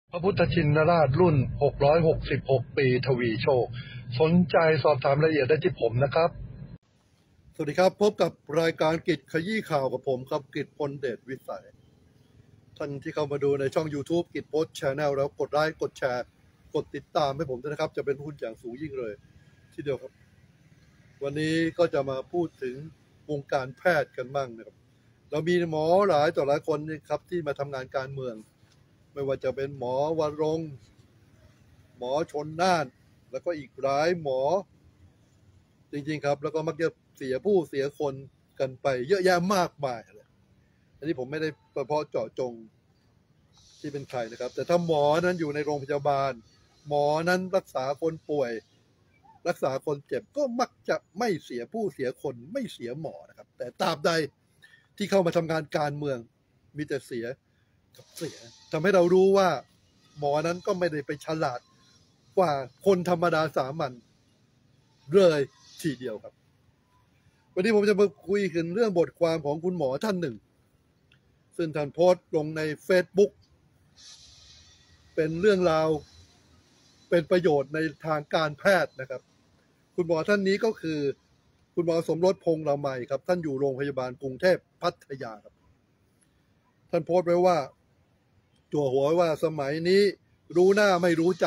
พระพุทธชินราชรุ่น666ปีทวีโชคสนใจสอบถามรายละเอียดได้ที่ผมนะครับสวัสดีครับพบกับรายการกิจขยี้ข่าวกับผมครับกิจพลเดชวิสัยท่านที่เข้ามาดูในช่อง YouTube กิจโพสต์ Channel แล้วกดไลค์กดแชร์กดติดตามให้ผมด้วยนะครับจะเป็นผู้อย่างสูงยิ่งเลยทีเดียวครับวันนี้ก็จะมาพูดถึงวงการแพทย์กันบ้างนะครับเรามีหมอหลายต่อหลายคนครับที่มาทำงานการเมืองไม่ว่าจะเป็นหมอวรงค์หมอชนน่านแล้วก็อีกหลายหมอจริงๆครับแล้วก็มักจะเสียผู้เสียคนกันไปเยอะแยะมากมายเลยอันนี้ผมไม่ได้เฉพาะเจาะจงที่เป็นใครนะครับแต่ถ้าหมอนั้นอยู่ในโรงพยาบาลหมอนั้นรักษาคนป่วยรักษาคนเจ็บก็มักจะไม่เสียผู้เสียคนไม่เสียหมอนะครับแต่ตราบใดที่เข้ามาทำงานการเมืองมีแต่เสียกับเสียทำให้เรารู้ว่าหมอนั้นก็ไม่ได้ไปฉลาดกว่าคนธรรมดาสามัญเลยทีเดียวครับวันนี้ผมจะมาคุยถึงเรื่องบทความของคุณหมอท่านหนึ่งซึ่งท่านโพสต์ลงใน Facebook เป็นเรื่องราวเป็นประโยชน์ในทางการแพทย์นะครับคุณหมอท่านนี้ก็คือคุณหมอสมรสพงษ์ละไมครับท่านอยู่โรงพยาบาลกรุงเทพพัทยาครับท่านโพสต์ไว้ว่าจั่วหัวว่าสมัยนี้รู้หน้าไม่รู้ใจ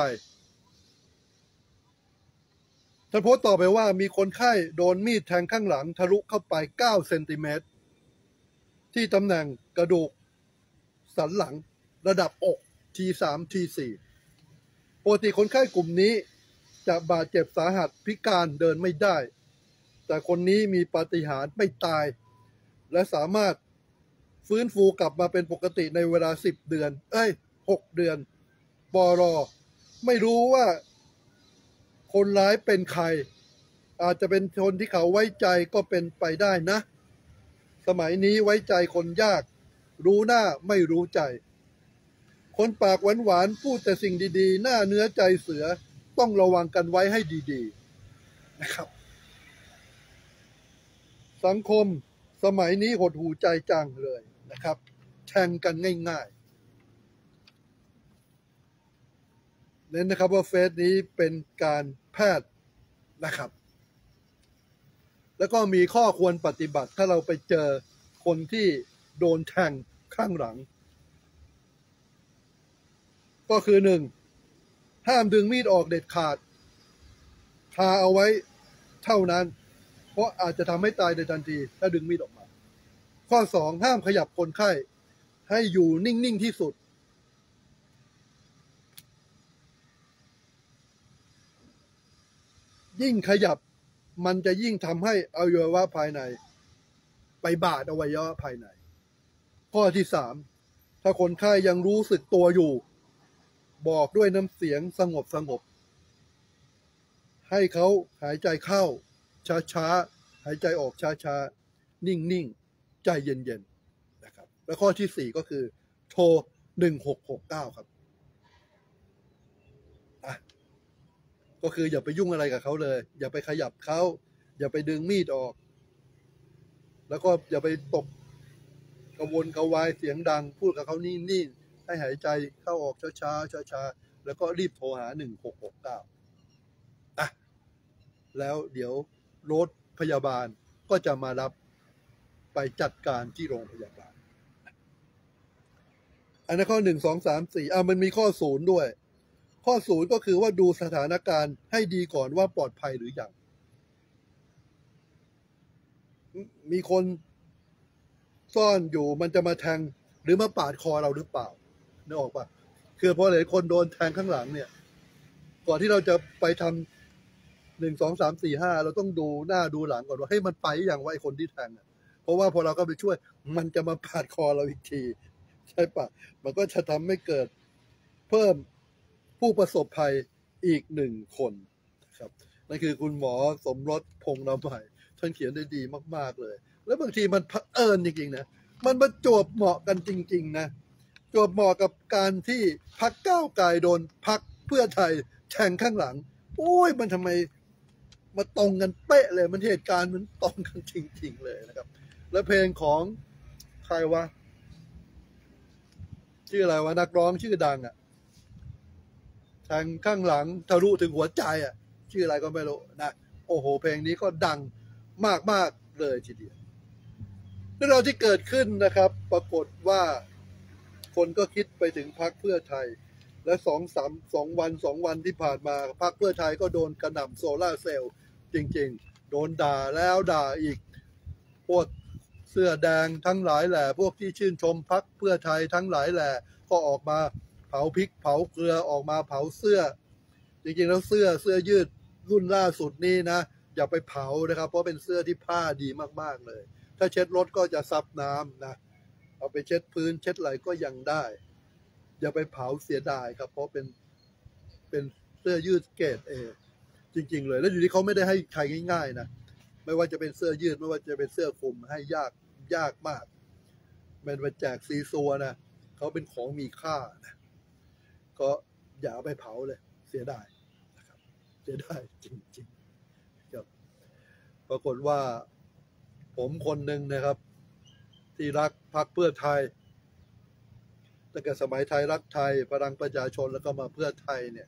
ท่านโพสต์ต่อไปว่ามีคนไข้โดนมีดแทงข้างหลังทะลุเข้าไป9 เซนติเมตรที่ตำแหน่งกระดูกสันหลังระดับอก T3 T4 ปกติคนไข้กลุ่มนี้จะบาดเจ็บสาหัสพิการเดินไม่ได้แต่คนนี้มีปาฏิหาริย์ไม่ตายและสามารถฟื้นฟูกลับมาเป็นปกติในเวลา10 เดือน6 เดือนปรไม่รู้ว่าคนร้ายเป็นใครอาจจะเป็นคนที่เขาไว้ใจก็เป็นไปได้นะสมัยนี้ไว้ใจคนยากรู้หน้าไม่รู้ใจคนปากหวานๆพูดแต่สิ่งดีๆหน้าเนื้อใจเสือต้องระวังกันไว้ให้ดีๆนะครับสังคมสมัยนี้หดหูใจจังเลยนะครับแทงกันง่ายๆเน้นนะครับว่าเฟซนี้เป็นการแพทย์นะครับแล้วก็มีข้อควรปฏิบัติถ้าเราไปเจอคนที่โดนแทงข้างหลังก็คือ1ห้ามดึงมีดออกเด็ดขาดคาเอาไว้เท่านั้นเพราะอาจจะทำให้ตายในทันทีถ้าดึงมีดออกมาข้อ2ห้ามขยับคนไข้ให้อยู่นิ่งๆที่สุดยิ่งขยับมันจะยิ่งทำให้อวัยวะภายในไปบาดอวัยวะภายในข้อที่3ถ้าคนไข้ยังรู้สึกตัวอยู่บอกด้วยน้ำเสียงสงบให้เขาหายใจเข้าช้าๆหายใจออกช้าๆนิ่งๆใจเย็นๆนะครับและข้อที่4ก็คือโทร1669ครับก็คืออย่าไปยุ่งอะไรกับเขาเลยอย่าไปขยับเขาอย่าไปดึงมีดออกแล้วก็อย่าไปตบกระวนกระวายเสียงดังพูดกับเขานิ่งๆให้หายใจเข้าออกช้าๆแล้วก็รีบโทรหา1669แล้วเดี๋ยวรถพยาบาลก็จะมารับไปจัดการที่โรงพยาบาลอันนั้นข้อ1 2 3 4มันมีข้อ0ด้วยข้อ0ก็คือว่าดูสถานการณ์ให้ดีก่อนว่าปลอดภัยหรือยังมีคนซ่อนอยู่มันจะมาแทงหรือมาปาดคอเราหรือเปล่านึกออกปะคือพอหลายคนโดนแทงข้างหลังเนี่ยก่อนที่เราจะไปทำ1 2 3 4 5เราต้องดูหน้าดูหลังก่อนว่าให้มันไปอย่างว่าไอ้คนที่แทงเพราะว่าพอเราก็ไปช่วยมันจะมาปาดคอเราอีกทีใช่ปะมันก็จะทำให้เกิดเพิ่มผู้ประสบภัยอีก1 คนครับนั่นคือคุณหมอสมรสพงษ์ละไมท่านเขียนได้ดีมากๆเลยแล้วบางทีมันเผอิญจริงๆนะมันประจวบเหมาะกันจริงๆนะจวบเหมาะกับการที่พรรคก้าวไกลโดนพรรคเพื่อไทยแทงข้างหลังโอ้ยมันทำไมมาตรงกันเป๊ะเลยมันเหตุการณ์มันตรงกันจริงๆเลยนะครับแล้วเพลงของใครวะชื่ออะไรวะนักร้องชื่อดังแทงข้างหลังทะลุถึงหัวใจอ่ะชื่ออะไรก็ไม่รู้นะโอ้โหเพลงนี้ก็ดังมากๆเลยทีเดียวเรื่องราวที่เกิดขึ้นนะครับปรากฏว่าคนก็คิดไปถึงพรรคเพื่อไทยและสองวันที่ผ่านมาพรรคเพื่อไทยก็โดนกระหน่ำโซล่าเซลล์จริงๆโดนด่าแล้วด่าอีกพวกเสื้อแดงทั้งหลายแหล่พวกที่ชื่นชมพรรคเพื่อไทยทั้งหลายแหล่ก็ออกมาเผาพริกเผาเกลือออกมาเผาเสื้อจริงๆแล้วเสื้อยืดรุ่นล่าสุดนี้นะอย่าไปเผานะครับเพราะเป็นเสื้อที่ผ้าดีมากๆเลยถ้าเช็ดรถก็จะซับน้ำนะเอาไปเช็ดพื้นเช็ดไหลก็ยังได้อย่าไปเผาเสียดายครับเพราะเป็นเสื้อยืดเกรดเอจริงๆเลยแล้วอยู่ที่เขาไม่ได้ให้ใครง่ายๆนะไม่ว่าจะเป็นเสื้อยืดไม่ว่าจะเป็นเสื้อคลุมให้ยากมากมันไปแจกซีซัวนะเขาเป็นของมีค่านะก็อย่าไปเผาเลยเสียดายนะครับเสียดายจริงๆครับปรากฏว่าผมคนหนึ่งนะครับที่รักพรรคเพื่อไทยตั้งแต่สมัยไทยรักไทยพลังประชาชนแล้วก็มาเพื่อไทยเนี่ย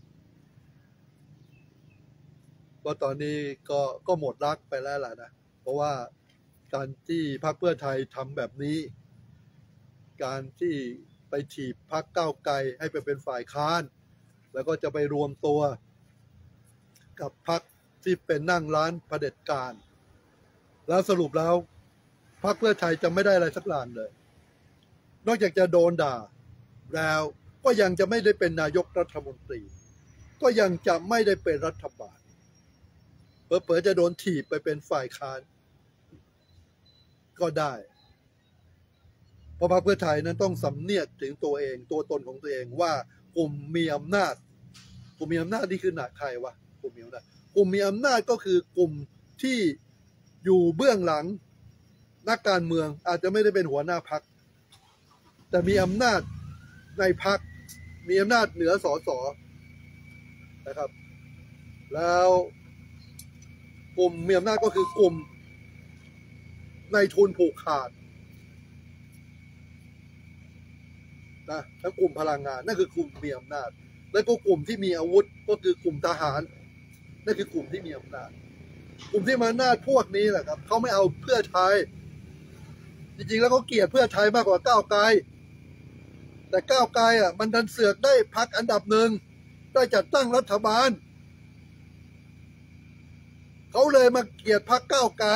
ก็ตอนนี้ก็หมดรักไปแล้วล่ะนะเพราะว่าการที่พรรคเพื่อไทยทำแบบนี้การที่ไปถีบพรรคก้าวไกลให้ไปเป็นฝ่ายค้านแล้วก็จะไปรวมตัวกับพรรคที่เป็นนั่งร้านเผด็จการแล้วสรุปแล้วพรรคเพื่อไทยจะไม่ได้อะไรสักล้านเลยนอกจากจะโดนด่าแล้วก็ยังจะไม่ได้เป็นนายกรัฐมนตรีก็ยังจะไม่ได้เป็นรัฐบาลเผลอๆจะโดนถีบไปเป็นฝ่ายค้านก็ได้เพราะพรรคเพื่อไทยนั้นต้องสำเนียกถึงตัวเองตัวตนของตัวเองว่ากลุ่มมีอำนาจนี่คือหนักใครวะกลุ่มมีอำนาจก็คือกลุ่มที่อยู่เบื้องหลังนักการเมืองอาจจะไม่ได้เป็นหัวหน้าพรรคแต่มีอำนาจในพรรคมีอำนาจเหนือสสนะครับแล้วกลุ่มมีอำนาจก็คือกลุ่มนายทุนผูกขาดนะทั้งกลุ่มพลังงานนั่นคือกลุ่มมีอำนาจและก็กลุ่มที่มีอาวุธก็คือกลุ่มทหารนั่นคือกลุ่มที่มีอำนาจกลุ่มที่มีอำนาจพวกนี้แหละครับเขาไม่เอาเพื่อไทยจริงๆแล้วเขาเกลียดเพื่อไทยมากกว่าก้าวไกลแต่ก้าวไกลอ่ะมันดันเสือกได้พรรคอันดับหนึ่งได้จัดตั้งรัฐบาลเขาเลยมาเกลียดพรรคก้าวไกล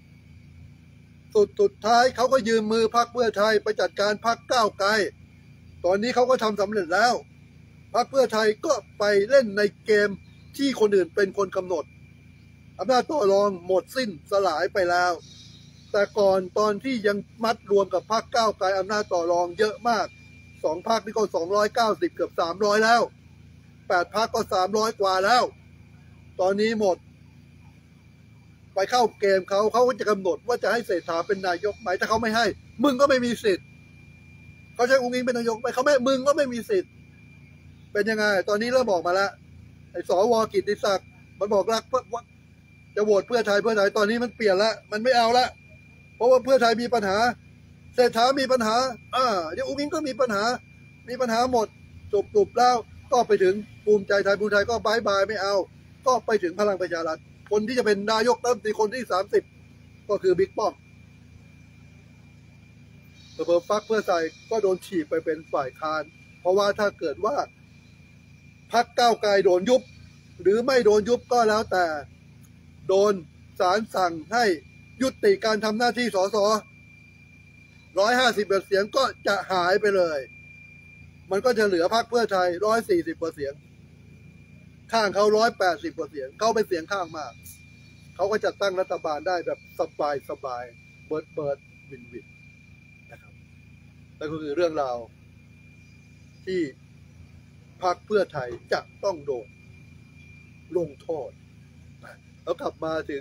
สุดท้ายเขาก็ยืมมือพรรคเพื่อไทยไปจัดการพรรคก้าวไกลตอนนี้เขาก็ทำสำเร็จแล้วพรรคเพื่อไทยก็ไปเล่นในเกมที่คนอื่นเป็นคนกำหนดอำนาจต่อรองหมดสิ้นสลายไปแล้วแต่ก่อนตอนที่ยังมัดรวมกับพรรคก้าวไกลอำนาจต่อรองเยอะมาก2 พรรคนี่ก็290เกือบ300แล้ว8 พรรคก็300กว่าแล้วตอนนี้หมดไปเข้าเกมเขาก็จะกำหนดว่าจะให้เศรษฐาเป็นนายกไหมถ้าเขาไม่ให้มึงก็ไม่มีสิทธิ์เขาใช้อุ้งอิงเป็นนายกไหมเขาไม่มึงก็ไม่มีสิทธิ์เป็นยังไงตอนนี้เริ่มบอกมาแล้วไอ้สว.กิตติศักดิ์มันบอกรักจะโหวตเพื่อไทยตอนนี้มันเปลี่ยนแล้วมันไม่เอาละเพราะว่าเพื่อไทยมีปัญหาเศรษฐามีปัญหาเดี๋ยวอุ้งอิงก็มีปัญหาหมดจบแล้วก็ไปถึงภูมิใจไทยก็บายไม่เอาก็ไปถึงพลังประชารัฐคนที่จะเป็นนายกรัฐมนตรีคนที่30ก็คือบิ๊กป้อมเพิ่มพรรคเพื่อไทยก็โดนฉีกไปเป็นฝ่ายค้านเพราะว่าถ้าเกิดว่าพรรคก้าวไกลโดนยุบหรือไม่โดนยุบก็แล้วแต่โดนศาลสั่งให้ยุติการทำหน้าที่สส150เสียงก็จะหายไปเลยมันก็จะเหลือพรรคเพื่อไทย140เสียงข้างเขา180เสียงเขาเป็นเสียงข้างมากเขาก็จะตั้งรัฐบาลได้แบบสบายเบิร์ดวินนะครับนั่นก็คือเรื่องราวที่พรรคเพื่อไทยจะต้องโดนลงโทษแล้วกลับมาถึง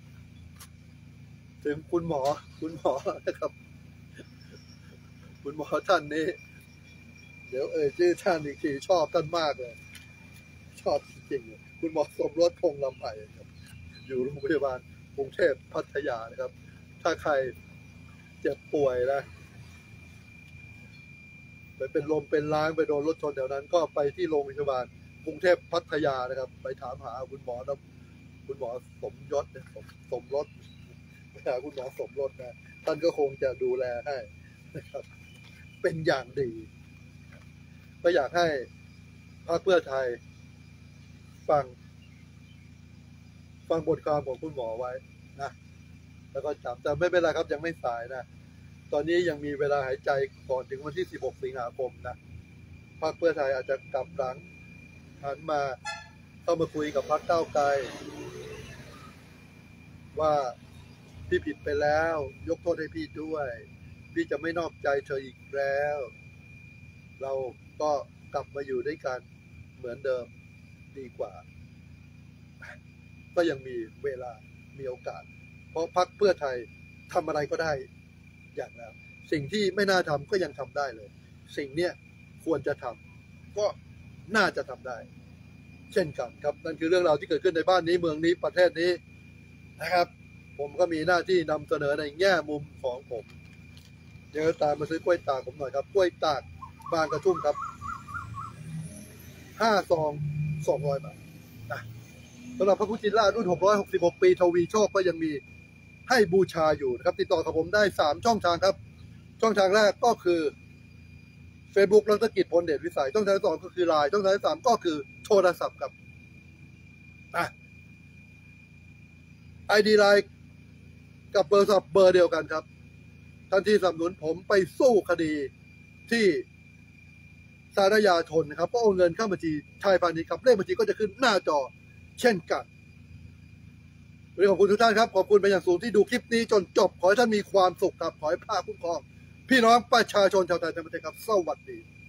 คุณหมอนะครับคุณหมอท่านนี้เดี๋ยวชื่อท่านอีกทีชอบท่านมากเลยชอบจริงๆคุณหมอสมรสพงษ์ลำไผ่ครับอยู่โรงพยาบาลกรุงเทพพัทยานะครับถ้าใครเจ็บป่วยนะไปเป็นลมเป็นล้างไปโดนรถชนแถวนั้นก็ไปที่โรงพยาบาลกรุงเทพพัทยานะครับ ไปถามหาคุณหมอนะคุณหมอสมยศเนี่ยสมรสไปหาคุณหมอสมรสนะท่านก็คงจะดูแลให้นะครับเป็นอย่างดีก็อยากให้พรรคเพื่อไทยฟังบทความของคุณหมอไว้นะแล้วก็จำแต่ไม่เป็นไรครับยังไม่สายนะตอนนี้ยังมีเวลาหายใจก่อนถึงวันที่16 สิงหาคมนะพรรคเพื่อไทยอาจจะกลับหลังหันมาเข้ามาคุยกับพรรคก้าวไกลว่าพี่ผิดไปแล้วยกโทษให้พี่ด้วยพี่จะไม่นอกใจเธออีกแล้วเราก็กลับมาอยู่ด้วยกันเหมือนเดิมดีกว่าก็ยังมีเวลามีโอกาสเพราะพรรคเพื่อไทยทำอะไรก็ได้อย่างแล้วสิ่งที่ไม่น่าทำก็ยังทำได้เลยสิ่งเนี้ยควรจะทำก็น่าจะทำได้เช่นกันครับนั่นคือเรื่องราวที่เกิดขึ้นในบ้านนี้เมืองนี้ประเทศนี้นะครับผมก็มีหน้าที่นำเสนอในแง่มุมของผมเดี๋ยวตามมาซื้อกล้วยตากผมหน่อยครับกล้วยตากบางกระทุ่มครับ5 ซอง 200 บาทนะสำหรับพระพุทธชินราชรุ่น666 ปีทวีโชคก็ยังมีให้บูชาอยู่นะครับติดต่อกับผมได้3 ช่องทางครับช่องทางแรกก็คือ Facebook รัฐกิจพลเดชวิสัยช่องทางที่2ก็คือ LINE ช่องทางที่3ก็คือโทรศัพท์ครับID LINE กับเบอร์โทรศัพท์เบอร์เดียวกันครับทันทีสนับสนุนผมไปสู้คดีที่สารยาชนนะครับก็โอนเงินเข้าบัญชีไทยพาณิชย์ครับเลขบัญชีก็จะขึ้นหน้าจอเช่นกันวันนี้ขอบคุณทุกท่านครับขอบคุณเป็นอย่างสูงที่ดูคลิปนี้จนจบขอให้ท่านมีความสุขครับขอให้พระคุ้มครองพี่น้องประชาชนชาวไทยทั้งประเทศครับสวัสดี